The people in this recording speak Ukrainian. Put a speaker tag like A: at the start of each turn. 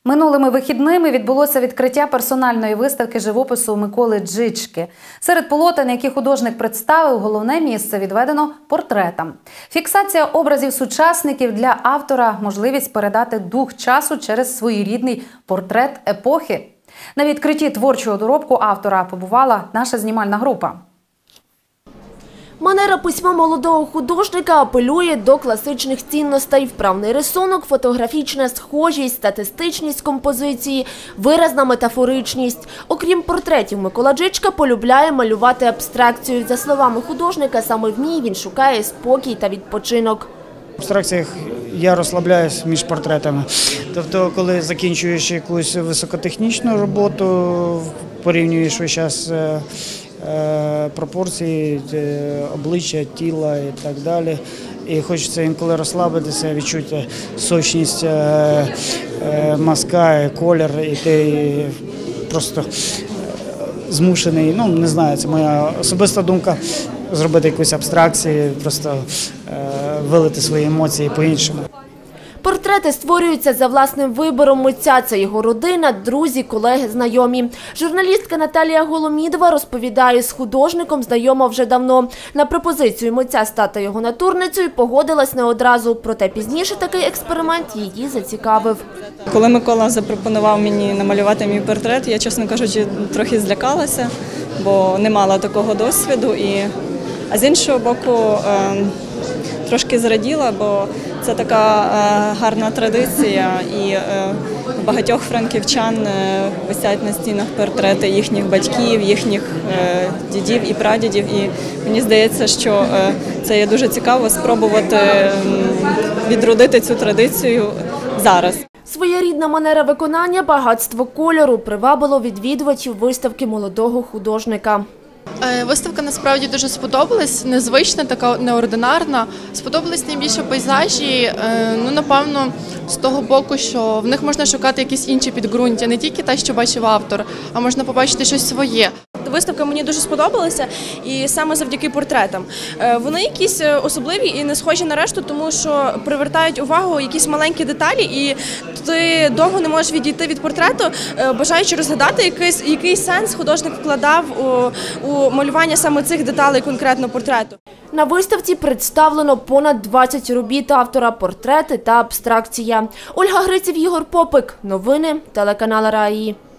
A: Минулими вихідними відбулося відкриття персональної виставки живопису Миколи Джички. Серед полотен, які художник представив, головне місце відведено портретам. Фіксація образів сучасників для автора – можливість передати дух часу через своєрідний портрет епохи. На відкритті творчого доробку автора побувала наша знімальна група.
B: Манера письма молодого художника апелює до класичних цінностей: вправний рисунок, фотографічна схожість, статистичність композиції, виразна метафоричність. Окрім портретів, Микола Джичка полюбляє малювати абстракцію. За словами художника, саме в ній він шукає спокій та відпочинок.
C: В абстракціях я розслабляюсь між портретами. Тобто, коли закінчуєш якусь високотехнічну роботу, порівнюєш весь час пропорції обличчя, тіла і так далі. І хочеться інколи розслабитися, відчути сочність мазка, колір, і ти просто змушений, не знаю, це моя особиста думка, зробити якусь абстракцію, просто вилити свої емоції по-іншому.
B: Портрети створюються за власним вибором митця. Це його родина, друзі, колеги, знайомі. Журналістка Наталія Голомідова розповідає, з художником знайома вже давно. На пропозицію митця стати його натурницею погодилась не одразу. Проте пізніше такий експеримент її зацікавив.
D: Коли Микола запропонував мені намалювати мій портрет, я, чесно кажучи, трохи злякалася, бо не мала такого досвіду. А з іншого боку, трошки зраділа, бо це така гарна традиція, і у багатьох франківчан висять на стінах портрети їхніх батьків, їхніх дідів і прадідів. І мені здається, що це є дуже цікаво спробувати відродити цю традицію зараз.
B: Своєрідна манера виконання, багатство кольору привабило відвідувачів виставки молодого художника.
E: Виставка насправді дуже сподобалась, незвична, така неординарна. Сподобались найбільше пейзажі, напевно, з того боку, що в них можна шукати якісь інші підґрунтя, не тільки те, що бачив автор, а можна побачити щось своє.
F: Виставка мені дуже сподобалася, і саме завдяки портретам. Вони якісь особливі і не схожі на решту, тому що привертають увагу якісь маленькі деталі, і ти довго не можеш відійти від портрету, бажаючи розгадати, який сенс художник вкладав у малювання саме цих деталей конкретно портрету.
B: На виставці представлено понад 20 робіт автора, портрети та абстракція. Ольга Гриців, Ігор Попик. Новини телеканал РАІ.